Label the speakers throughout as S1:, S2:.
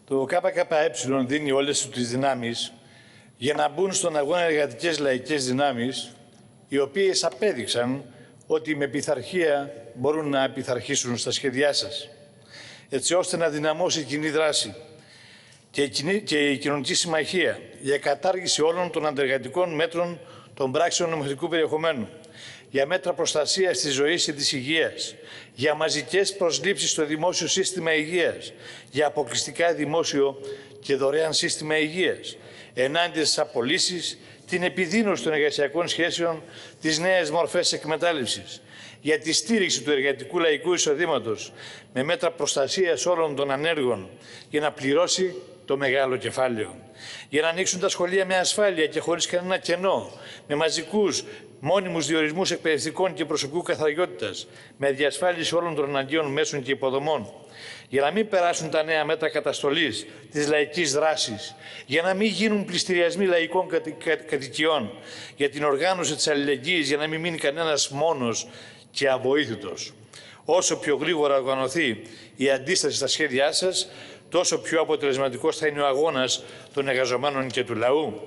S1: Το ΚΚΕ δίνει όλες τις δυνάμεις για να μπουν στον αγώνα εργατικές λαϊκές δυνάμεις, οι οποίες απέδειξαν ότι με πειθαρχία μπορούν να πειθαρχήσουν στα σχέδιά σας, έτσι ώστε να δυναμώσει η κοινή δράση και η κοινωνική συμμαχία για κατάργηση όλων των αντεργατικών μέτρων των πράξεων νομοθετικού περιεχομένου, για μέτρα προστασίας της ζωής και της υγείας, για μαζικές προσλήψεις στο δημόσιο σύστημα υγείας, για αποκλειστικά δημόσιο και δωρεάν σύστημα υγείας, ενάντια στις απολύσεις, την επιδείνωση των εργασιακών σχέσεων, τις νέες μορφές εκμετάλλευσης, για τη στήριξη του εργατικού λαϊκού εισοδήματος με μέτρα προστασίας όλων των ανέργων για να πληρώσει το μεγάλο κεφάλαιο, για να ανοίξουν τα σχολεία με ασφάλεια και χωρίς κανένα κενό, με μαζικούς μόνιμους διορισμούς εκπαιδευτικών και προσωπικού καθαριότητας, με διασφάλιση όλων των αναγκαίων μέσων και υποδομών, για να μην περάσουν τα νέα μέτρα καταστολής της λαϊκής δράσης, για να μην γίνουν πληστηριασμοί λαϊκών κατοικιών, για την οργάνωση της αλληλεγγύης, για να μην μείνει κανένας μόνος και αβοήθητος. Όσο πιο γρήγορα οργανωθεί η αντίσταση στα σχέδιά σας, τόσο πιο αποτελεσματικός θα είναι ο αγώνας των εργαζομένων και του λαού.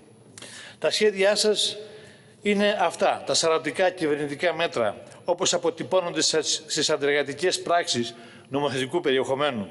S1: Τα σχέδιά σας είναι αυτά, τα σαρωτικά κυβερνητικά μέτρα, όπως αποτυπώνονται στις αντεργατικές πράξεις νομοθετικού περιεχομένου.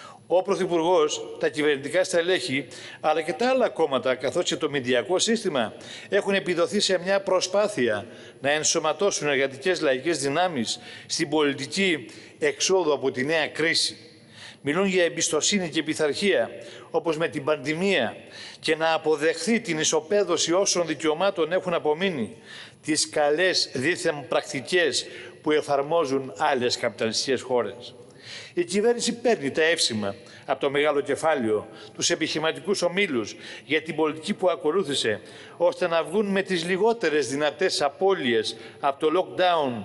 S1: Ο Πρωθυπουργός, τα κυβερνητικά στελέχη, αλλά και τα άλλα κόμματα, καθώς και το μηντιακό σύστημα, έχουν επιδοθεί σε μια προσπάθεια να ενσωματώσουν εργατικές λαϊκές δυνάμεις στην πολιτική εξόδου από τη νέα κρίση. Μιλούν για εμπιστοσύνη και πειθαρχία, όπως με την πανδημία, και να αποδεχθεί την ισοπαίδωση όσων δικαιωμάτων έχουν απομείνει, τις καλές δίθεν πρακτικές που εφαρμόζουν άλλες καπιταλιστικές χώρες. Η κυβέρνηση παίρνει τα εύσημα από το μεγάλο κεφάλαιο, τους επιχειρηματικούς ομίλους για την πολιτική που ακολούθησε, ώστε να βγουν με τις λιγότερες δυνατές απώλειες από το lockdown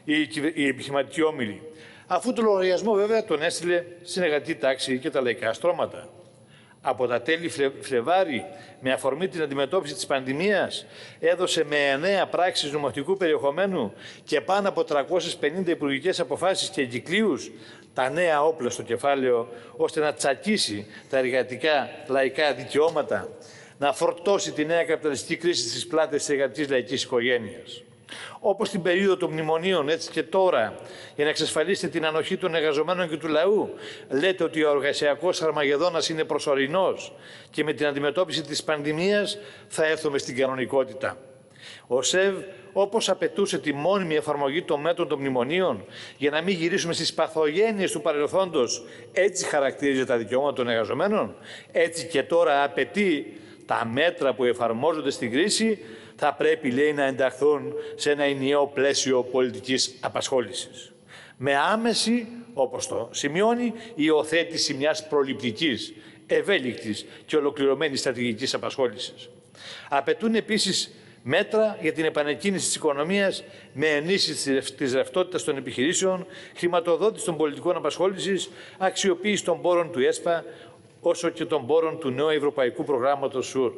S1: οι επιχειρηματικοί όμιλοι. Αφού το λογαριασμό βέβαια τον έστειλε στην εργατική τάξη και τα λαϊκά στρώματα. Από τα τέλη Φλεβάρι, με αφορμή την αντιμετώπιση της πανδημίας, έδωσε με 9 πράξεις νομοθετικού περιεχομένου και πάνω από 350 υπουργικές αποφάσεις και εγκυκλίους τα νέα όπλα στο κεφάλαιο, ώστε να τσακίσει τα εργατικά λαϊκά δικαιώματα, να φορτώσει τη νέα καπιταλιστική κρίση στις πλάτες της εργατικής λαϊκής οικογένειας. Όπως την περίοδο των μνημονίων, έτσι και τώρα, για να εξασφαλίσετε την ανοχή των εργαζομένων και του λαού, λέτε ότι ο εργασιακός αρμαγεδόνας είναι προσωρινός και με την αντιμετώπιση της πανδημίας θα έρθουμε στην κανονικότητα. Ο ΣΕΒ, όπως απαιτούσε τη μόνιμη εφαρμογή των μέτρων των μνημονίων για να μην γυρίσουμε στις παθογένειες του παρελθόντος, έτσι χαρακτήριζε τα δικαιώματα των εργαζομένων, έτσι και τώρα απαιτεί τα μέτρα που εφαρμόζονται στην κρίση θα πρέπει, λέει, να ενταχθούν σε ένα ενιαίο πλαίσιο πολιτικής απασχόλησης. Με άμεση, όπως το σημειώνει, υιοθέτηση μιας προληπτικής, ευέλικτης και ολοκληρωμένης στρατηγικής απασχόλησης. Απαιτούν επίσης μέτρα για την επανεκκίνηση της οικονομίας με ενίσχυση της ρευστότητας των επιχειρήσεων, χρηματοδότηση των πολιτικών απασχόλησης, αξιοποίηση των πόρων του ΕΣΠΑ, όσο και των πόρων του νέου Ευρωπαϊκού Προγράμματος ΣΟΥΡ.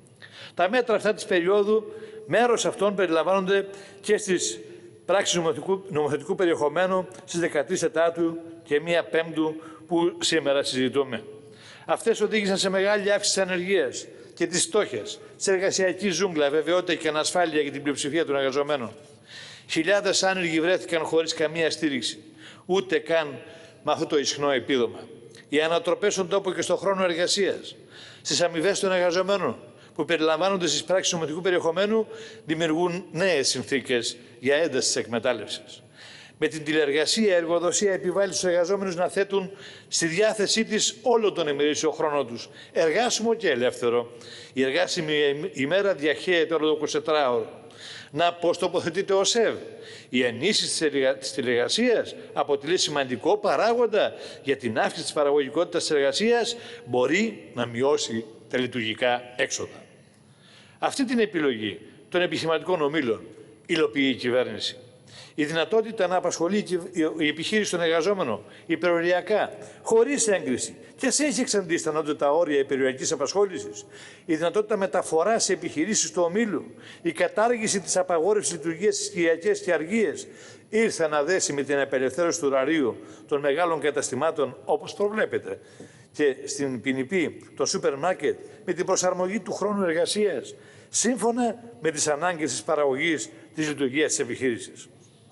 S1: Τα μέτρα αυτά της περίοδου, μέρος αυτών περιλαμβάνονται και στις πράξεις νομοθετικού περιεχομένου στις 13 Τετάρτου και 1 Πέμπτου που σήμερα συζητούμε. Αυτές οδήγησαν σε μεγάλη αύξηση της ανεργίας και της φτώχειας, της εργασιακής ζούγκλα, βεβαιότητα και ανασφάλεια για την πλειοψηφία των εργαζομένων. Χιλιάδες άνεργοι βρέθηκαν χωρίς καμία στήριξη, ούτε καν με αυτό το ισχνό επίδομα. Οι ανατροπές στον τόπο και στον χρόνο εργασίας, στις αμοιβές των εργαζομένων, που περιλαμβάνονται στις πράξεις νομοθετικού περιεχομένου, δημιουργούν νέες συνθήκες για ένταση της εκμετάλλευσης. Με την τηλεργασία, η εργοδοσία επιβάλλει στους εργαζόμενους να θέτουν στη διάθεσή της όλο τον ημερήσιο χρόνο τους, εργάσιμο και ελεύθερο. Η εργάσιμη ημέρα διαχέεται όλο το 24ωρο. Να πώς τοποθετείται ο ΣΕΒ. Η ενίσχυση της τηλεργασίας αποτελεί σημαντικό παράγοντα για την αύξηση της παραγωγικότητας της εργασίας, μπορεί να μειώσει τα λειτουργικά έξοδα. Αυτή την επιλογή των επιχειρηματικών ομίλων υλοποιεί η κυβέρνηση. Η δυνατότητα να απασχολεί η επιχείρηση των εργαζόμενων υπεροριακά, χωρίς έγκριση, και σε έχει εξαντλήσει τα ανώτατα όρια υπεροριακής απασχόλησης, η δυνατότητα μεταφοράς σε επιχειρήσεις του ομίλου, η κατάργηση της απαγόρευσης λειτουργίας στις Κυριακές και αργίες, ήρθε να δέσει με την απελευθέρωση του ωραρίου των μεγάλων καταστημάτων, όπως προβλέπεται, και στην ποινική των σούπερ μάρκετ με την προσαρμογή του χρόνου εργασίας, σύμφωνα με τις ανάγκες της παραγωγής της λειτουργίας της επιχείρησης.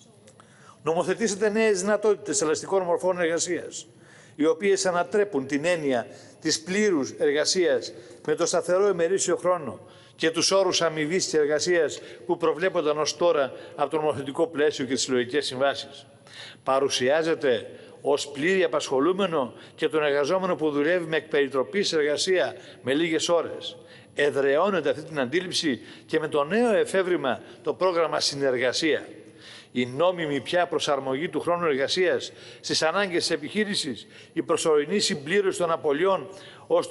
S1: Νομοθετήσετε νέες δυνατότητες ελαστικών μορφών εργασίας, οι οποίες ανατρέπουν την έννοια της πλήρους εργασίας με το σταθερό ημερήσιο χρόνο και τους όρους αμοιβής της εργασίας που προβλέπονταν ως τώρα από το νομοθετικό πλαίσιο και τις συλλογικές συμβάσεις. Παρουσιάζεται ως πλήρη απασχολούμενο και τον εργαζόμενο που δουλεύει με εκπεριτροπής εργασία με λίγες ώρες. Εδραιώνεται αυτή την αντίληψη και με το νέο εφεύρημα το πρόγραμμα συνεργασία. Η νόμιμη πια προσαρμογή του χρόνου εργασίας στις ανάγκες της επιχείρησης, η προσωρινή συμπλήρωση των απολειών ως το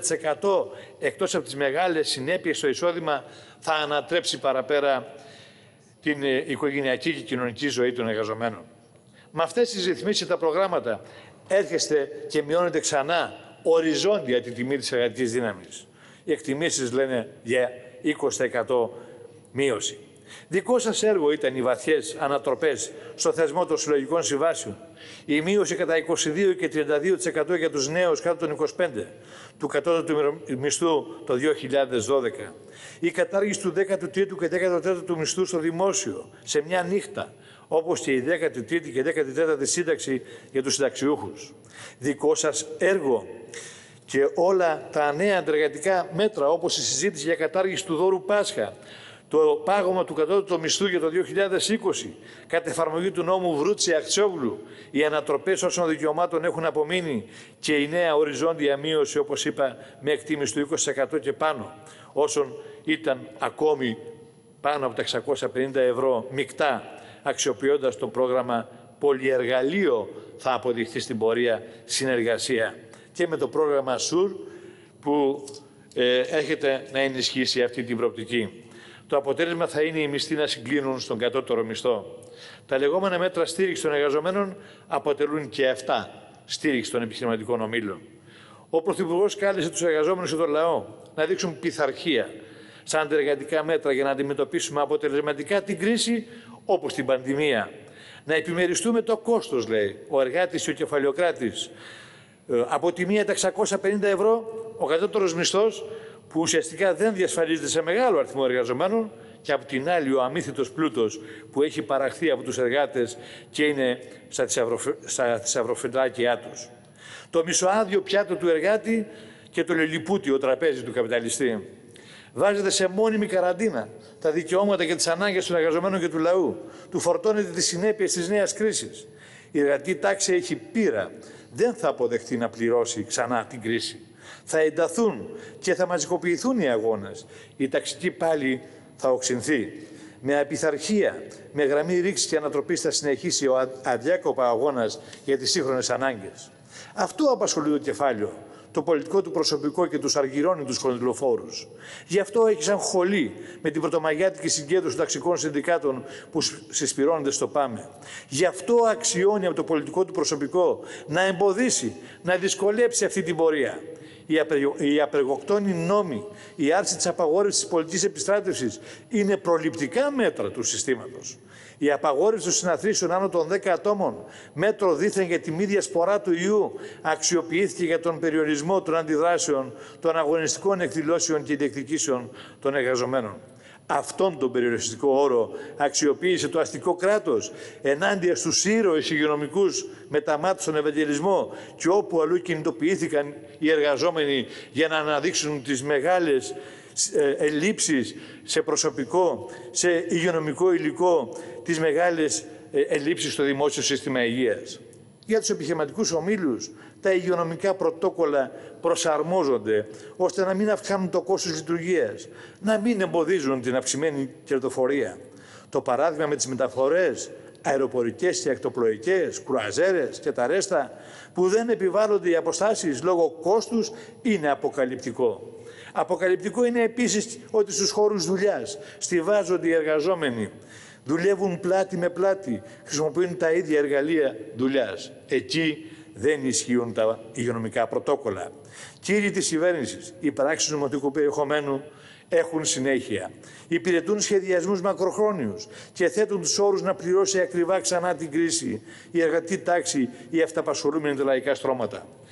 S1: 60% εκτός από τις μεγάλες συνέπειες στο εισόδημα θα ανατρέψει παραπέρα την οικογενειακή και κοινωνική ζωή των εργαζομένων. Με αυτές τις ρυθμίσεις τα προγράμματα έρχεστε και μειώνετε ξανά οριζόντια τη τιμή της εργατικής δύναμης. Οι εκτιμήσεις λένε για 20% μείωση. Δικό σας έργο ήταν οι βαθιές ανατροπές στο θεσμό των συλλογικών συμβάσεων, η μείωση κατά 22% και 32% για τους νέους κάτω των 25, του κατώτατου μισθού το 2012, η κατάργηση του 13ου και 14ου μισθού στο δημόσιο σε μια νύχτα, όπως και η 13η και 14η σύνταξη για τους συνταξιούχους. Δικό σας έργο και όλα τα νέα αντεργατικά μέτρα, όπως η συζήτηση για κατάργηση του δώρου Πάσχα, το πάγωμα του κατώτατου μισθού για το 2020, κατ' εφαρμογή του νόμου Βρούτση-Αξιόγλου, οι ανατροπές όσων δικαιωμάτων έχουν απομείνει και η νέα οριζόντια μείωση, όπως είπα, με εκτίμηση του 20% και πάνω, όσων ήταν ακόμη πάνω από τα 650 ευρώ μεικτά, αξιοποιώντας το πρόγραμμα πολυεργαλείο, θα αποδειχθεί στην πορεία συνεργασία και με το πρόγραμμα ΣΟΥΡ που έρχεται να ενισχύσει αυτή την προοπτική. Το αποτέλεσμα θα είναι οι μισθοί να συγκλίνουν στον κατώτερο μισθό. Τα λεγόμενα μέτρα στήριξη των εργαζομένων αποτελούν και αυτά στήριξη των επιχειρηματικών ομίλων. Ο Πρωθυπουργός κάλεσε τους εργαζόμενους και τον λαό να δείξουν πειθαρχία σαν αντεργατικά μέτρα για να αντιμετωπίσουμε αποτελεσματικά την κρίση όπως την πανδημία. Να επιμεριστούμε το κόστος, λέει ο εργάτης και ο κεφαλαιοκράτης. Από τη μία τα 650 ευρώ, ο κατώτερος μισθός, που ουσιαστικά δεν διασφαλίζεται σε μεγάλο αριθμό εργαζομένων, και από την άλλη ο αμύθιτος πλούτος που έχει παραχθεί από τους εργάτες και είναι στα θησαυροφυλάκια τους. Το μισοάδιο πιάτο του εργάτη και το λιλιπούτιο τραπέζι του καπιταλιστή. Βάζετε σε μόνιμη καραντίνα τα δικαιώματα και τις ανάγκες των εργαζομένων και του λαού. Του φορτώνετε τις συνέπειες της νέας κρίσης. Η εργατική τάξη έχει πείρα. Δεν θα αποδεχτεί να πληρώσει ξανά την κρίση. Θα ενταθούν και θα μαζικοποιηθούν οι αγώνες. Η ταξική πάλι θα οξυνθεί. Με απειθαρχία, με γραμμή ρήξης και ανατροπής θα συνεχίσει ο αδιάκοπα αγώνας για τις σύγχρονες ανάγκες. Αυτό απασχολεί το κεφάλαιο, το πολιτικό του προσωπικό και τους αργυρώνει κονδυλοφόρους. Γι' αυτό έχει σαν χολή με την πρωτομαγιάτικη συγκέντρωση των ταξικών συνδικάτων που συσπυρώνονται στο ΠΑΜΕ. Γι' αυτό αξιώνει από το πολιτικό του προσωπικό να εμποδίσει, να δυσκολέψει αυτή την πορεία. Οι απεργοκτόνοι νόμοι, η άρση της απαγόρευσης της πολιτικής επιστράτευσης είναι προληπτικά μέτρα του συστήματος. Η απαγόρευση των συναθρήσεων άνω των 10 ατόμων, μέτρο δήθεν για τη μη διασπορά του ιού, αξιοποιήθηκε για τον περιορισμό των αντιδράσεων, των αγωνιστικών εκδηλώσεων και διεκδικήσεων των εργαζομένων. Αυτόν τον περιοριστικό όρο αξιοποίησε το αστικό κράτος ενάντια στους ήρωες υγειονομικούς με τα μάτια στον Ευαγγελισμό και όπου αλλού κινητοποιήθηκαν οι εργαζόμενοι για να αναδείξουν τις μεγάλες ελλείψεις σε προσωπικό, σε υγειονομικό υλικό, τις μεγάλες ελλείψεις στο δημόσιο σύστημα υγείας. Για τους επιχειρηματικούς ομίλους, τα υγειονομικά πρωτόκολλα προσαρμόζονται ώστε να μην αυξάνουν το κόστος λειτουργίας, να μην εμποδίζουν την αυξημένη κερδοφορία. Το παράδειγμα με τις μεταφορές, αεροπορικές και ακτοπλοϊκές, κρουαζέρες και τα ρέστα, που δεν επιβάλλονται οι αποστάσεις λόγω κόστους, είναι αποκαλυπτικό. Αποκαλυπτικό είναι επίσης ότι στους χώρους δουλειάς στιβάζονται οι εργαζόμενοι. Δουλεύουν πλάτη με πλάτη, χρησιμοποιούν τα ίδια εργαλεία δουλειάς. Εκεί δεν ισχύουν τα υγειονομικά πρωτόκολλα. Κύριοι της κυβέρνησης, οι πράξεις νομοθετικού περιεχομένου έχουν συνέχεια. Υπηρετούν σχεδιασμούς μακροχρόνιους και θέτουν τους όρους να πληρώσει ακριβά ξανά την κρίση η εργατική τάξη, οι αυταπασχολούμενοι τα λαϊκά στρώματα.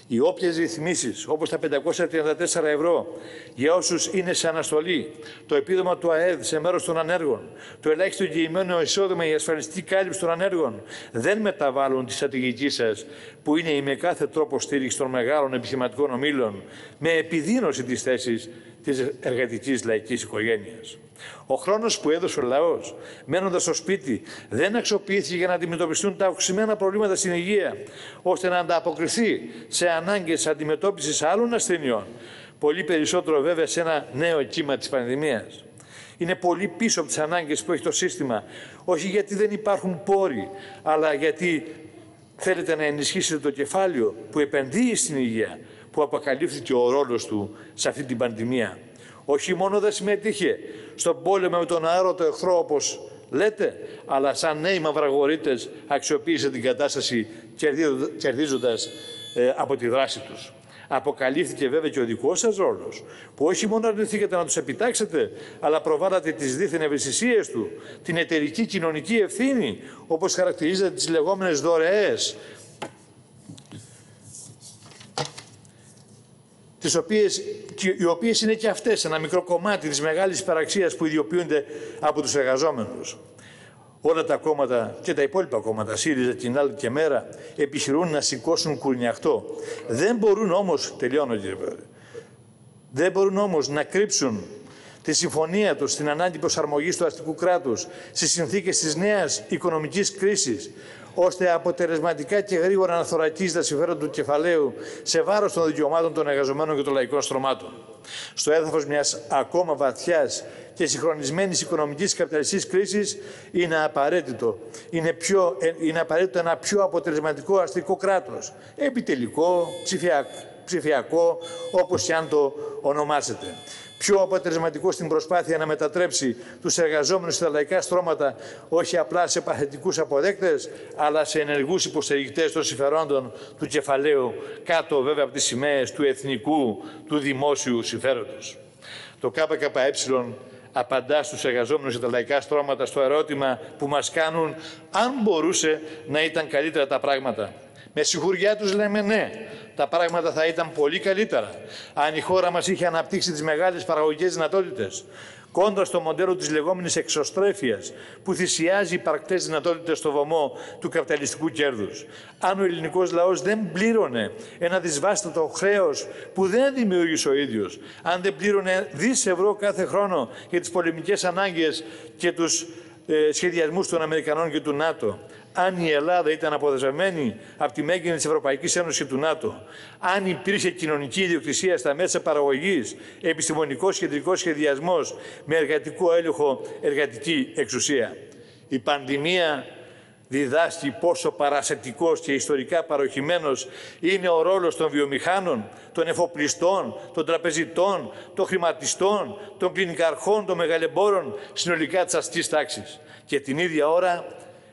S1: Οι όποιες ρυθμίσεις, όπως τα 534 ευρώ για όσους είναι σε αναστολή, το επίδομα του ΑΕΔ σε μέρος των ανέργων, το ελάχιστο εγγυημένο εισόδημα, η ασφαλιστική κάλυψη των ανέργων, δεν μεταβάλλουν τη στρατηγική σας, που είναι η με κάθε τρόπο στήριξη των μεγάλων επιχειρηματικών ομίλων, με επιδείνωση της θέσης της εργατικής λαϊκής οικογένειας. Ο χρόνος που έδωσε ο λαός, μένοντας στο σπίτι, δεν αξιοποιήθηκε για να αντιμετωπιστούν τα οξυμένα προβλήματα στην υγεία, ώστε να ανταποκριθεί σε ανάγκες αντιμετώπισης άλλων ασθενειών, πολύ περισσότερο βέβαια σε ένα νέο κύμα της πανδημίας. Είναι πολύ πίσω από τις ανάγκες που έχει το σύστημα, όχι γιατί δεν υπάρχουν πόροι, αλλά γιατί θέλετε να ενισχύσετε το κεφάλαιο που επενδύει στην υγεία, που αποκαλύφθηκε ο ρόλος του σε αυτή την πανδημία. Όχι μόνο δεν συμμετείχε στον πόλεμο με τον αέρωτο εχθρό, όπως λέτε, αλλά σαν νέοι μαυραγορείτες αξιοποίησε την κατάσταση κερδίζοντας από τη δράση τους. Αποκαλύφθηκε βέβαια και ο δικός σας ρόλος, που όχι μόνο αρνηθήκατε να τους επιτάξετε, αλλά προβάλλατε τις δίθεν ευαισθησίες του, την εταιρική κοινωνική ευθύνη, όπως χαρακτηρίζετε τις λεγόμενες δωρεές, οι οποίες είναι και αυτές ένα μικρό κομμάτι της μεγάλης υπεραξίας που ιδιοποιούνται από τους εργαζόμενους. Όλα τα κόμματα και τα υπόλοιπα κόμματα, ΣΥΡΙΖΑ, ΚΙΝΑΛ και ΜΕΡΑ, επιχειρούν να σηκώσουν κουρνιαχτό. Δεν μπορούν όμως, τελειώνω κύριε Πρόεδρε, δεν μπορούν όμως να κρύψουν τη συμφωνία τους στην ανάγκη προσαρμογής του αστικού κράτους στις συνθήκες της νέας οικονομικής κρίσης, ώστε αποτελεσματικά και γρήγορα να θωρακίζει τα συμφέροντα του κεφαλαίου σε βάρος των δικαιωμάτων των εργαζομένων και των λαϊκών στρωμάτων. Στο έδαφος μιας ακόμα βαθιάς και συγχρονισμένης οικονομικής καπιταλιστικής κρίσης είναι απαραίτητο ένα πιο αποτελεσματικό αστικό κράτος, επιτελικό, ψηφιακό, όπως και αν το ονομάσετε. Πιο αποτελεσματικό στην προσπάθεια να μετατρέψει τους εργαζόμενους στα λαϊκά στρώματα όχι απλά σε παθητικούς αποδέκτες, αλλά σε ενεργούς υποστηρικτές των συμφερόντων του κεφαλαίου, κάτω βέβαια από τις σημαίες του εθνικού, του δημόσιου συμφέροντος. Το ΚΚΕ απαντά στους εργαζόμενους και τα λαϊκά στρώματα στο ερώτημα που μας κάνουν αν μπορούσε να ήταν καλύτερα τα πράγματα. Με σιγουριά τους λέμε ναι, τα πράγματα θα ήταν πολύ καλύτερα αν η χώρα μας είχε αναπτύξει τις μεγάλες παραγωγικές δυνατότητες, κόντρα στο μοντέλο της λεγόμενης εξωστρέφειας που θυσιάζει υπαρκτές δυνατότητες στο βωμό του καπιταλιστικού κέρδους. Αν ο ελληνικός λαός δεν πλήρωνε ένα δυσβάστατο χρέος που δεν δημιούργησε ο ίδιος, αν δεν πλήρωνε δις ευρώ κάθε χρόνο για τις πολεμικές ανάγκες και τους σχεδιασμούς των Αμερικανών και του ΝΑΤΟ, αν η Ελλάδα ήταν αποδεσμευμένη από τη μέγενη της Ευρωπαϊκής Ένωσης και του ΝΑΤΟ, αν υπήρχε κοινωνική ιδιοκτησία στα μέσα παραγωγής, επιστημονικός κεντρικός σχεδιασμός με εργατικό έλεγχο, εργατική εξουσία. Η πανδημία διδάσκει πόσο παρασιτικός και ιστορικά παροχημένος είναι ο ρόλος των βιομηχάνων, των εφοπλιστών, των τραπεζιτών, των χρηματιστών, των κλινικαρχών, των μεγαλεμπόρων, συνολικά της αστικής τάξης. Και την ίδια ώρα,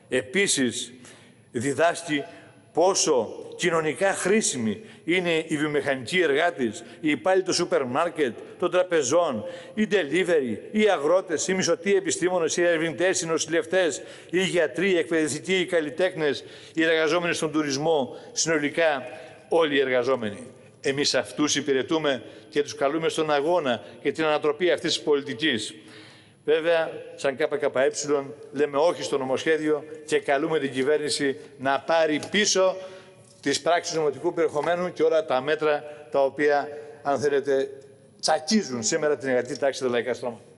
S1: επίσης, διδάσκει πόσο κοινωνικά χρήσιμοι είναι οι βιομηχανικοί εργάτες, οι υπάλληλοι του σούπερ μάρκετ, των τραπεζών, οι delivery, οι αγρότες, οι μισθωτοί επιστήμονες, οι ερευνητές, οι νοσηλευτές, οι γιατροί, οι εκπαιδευτικοί, οι καλλιτέχνες, οι εργαζόμενοι στον τουρισμό, συνολικά όλοι οι εργαζόμενοι. Εμείς αυτούς υπηρετούμε και τους καλούμε στον αγώνα και την ανατροπή αυτής της πολιτικής. Βέβαια, σαν ΚΚΕ λέμε όχι στο νομοσχέδιο και καλούμε την κυβέρνηση να πάρει πίσω τις πράξεις νομοτικού περιεχομένου και όλα τα μέτρα τα οποία, αν θέλετε, τσακίζουν σήμερα την εργατική τάξη και τα λαϊκά στρώματα.